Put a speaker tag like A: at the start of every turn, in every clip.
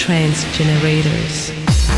A: trance generators.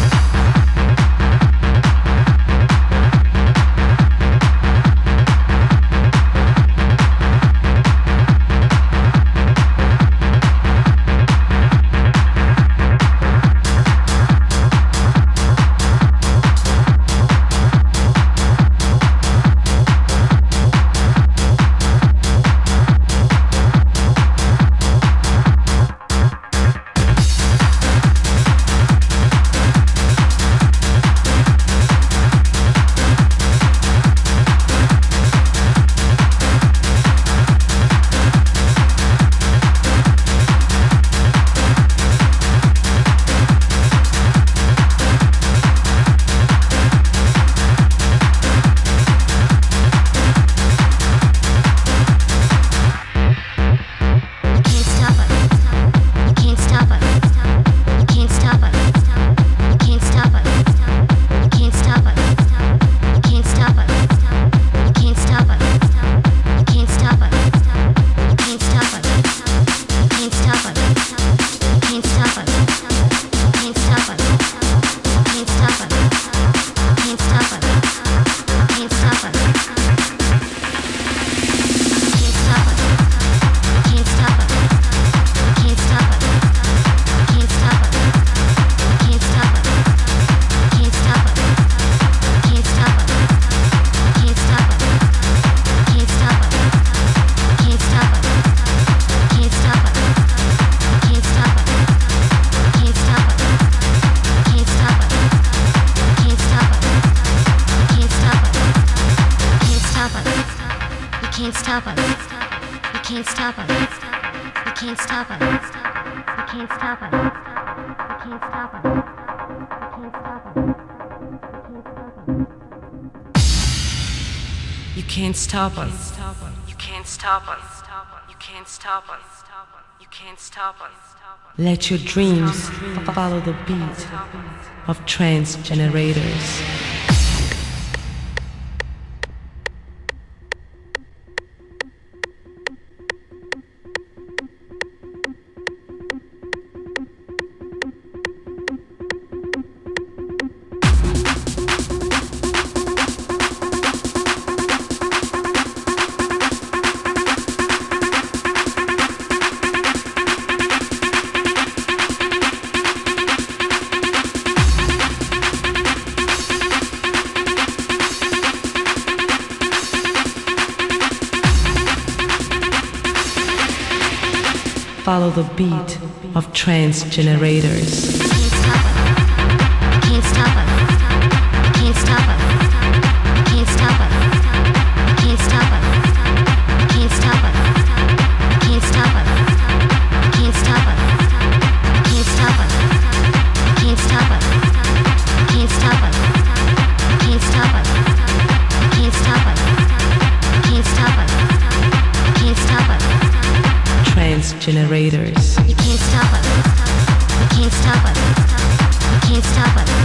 A: You can't stop us. You can't stop us. You can't stop us. You can't stop us. Let your dreams follow the beat of trance generators. Follow the beat of trance generators.
B: Can't stop us. Can't stop us. Can't stop us. Can't stop us. Can't stop us. Can't stop us. Can't stop us. Can't stop us. Can't stop us. Can't stop us. Can't stop us. Can't stop us. Can't stop us. Can't stop us.
A: Trance generators.
B: You can't stop us. You can't stop us. You can't stop us.